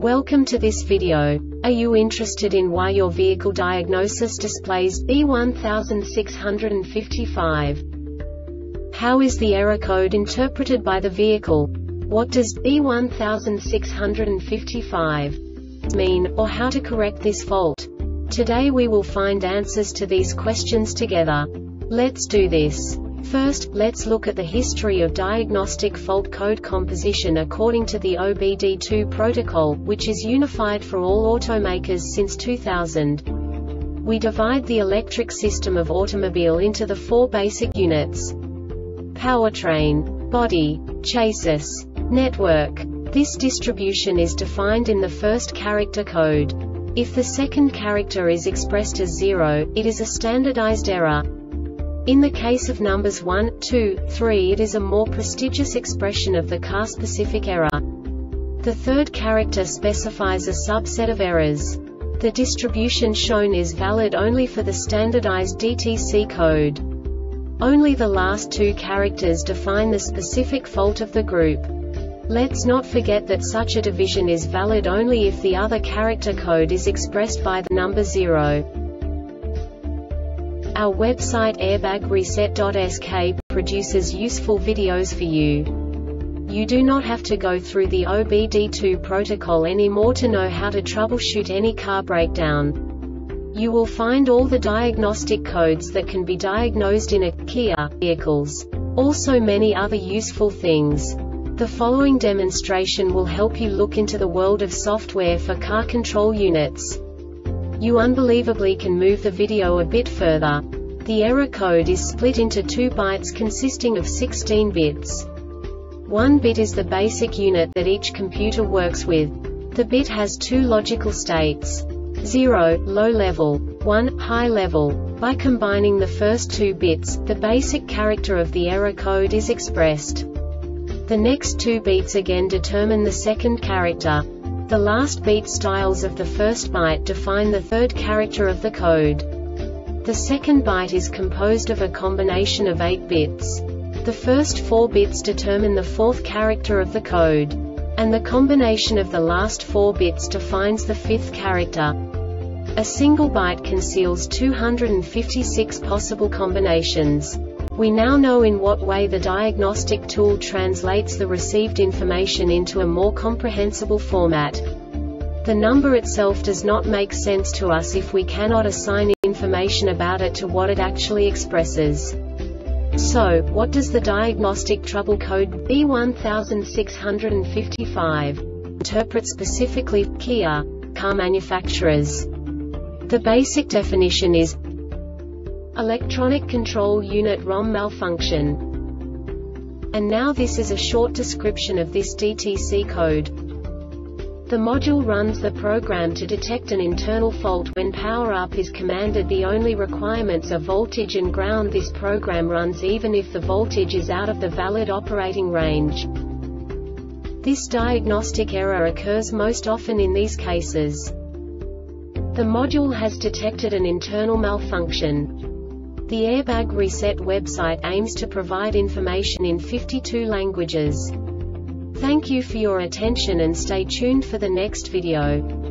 Welcome to this video. Are you interested in why your vehicle diagnosis displays B1655? How is the error code interpreted by the vehicle? What does B1655 mean, or how to correct this fault? Today we will find answers to these questions together. Let's do this. First, let's look at the history of diagnostic fault code composition according to the OBD2 protocol, which is unified for all automakers since 2000. We divide the electric system of automobile into the four basic units: powertrain, body, chassis, network. This distribution is defined in the first character code. If the second character is expressed as 0, it is a standardized error. In the case of numbers 1, 2, 3, it is a more prestigious expression of the car-specific error. The third character specifies a subset of errors. The distribution shown is valid only for the standardized DTC code. Only the last two characters define the specific fault of the group. Let's not forget that such a division is valid only if the other character code is expressed by the number 0. Our website airbagreset.sk produces useful videos for you. You do not have to go through the OBD2 protocol anymore to know how to troubleshoot any car breakdown. You will find all the diagnostic codes that can be diagnosed in a Kia vehicles. Also many other useful things. The following demonstration will help you look into the world of software for car control units. You unbelievably can move the video a bit further. The error code is split into 2 bytes consisting of 16 bits. 1 bit is the basic unit that each computer works with. The bit has 2 logical states: 0, low level, 1, high level. By combining the first 2 bits, the basic character of the error code is expressed. The next 2 beats again determine the second character. The last beat styles of the first byte define the third character of the code. The second byte is composed of a combination of 8 bits. The first 4 bits determine the fourth character of the code. And the combination of the last 4 bits defines the fifth character. A single byte conceals 256 possible combinations. We now know in what way the diagnostic tool translates the received information into a more comprehensible format. The number itself does not make sense to us if we cannot assign information about it to what it actually expresses. So, what does the diagnostic trouble code B1655 interpret specifically for Kia car manufacturers? The basic definition is electronic control unit ROM malfunction. And now this is a short description of this DTC code. The module runs the program to detect an internal fault when power up is commanded. The only requirements are voltage and ground. This program runs even if the voltage is out of the valid operating range. This diagnostic error occurs most often in these cases. The module has detected an internal malfunction. The Airbag Reset website aims to provide information in 52 languages. Thank you for your attention and stay tuned for the next video.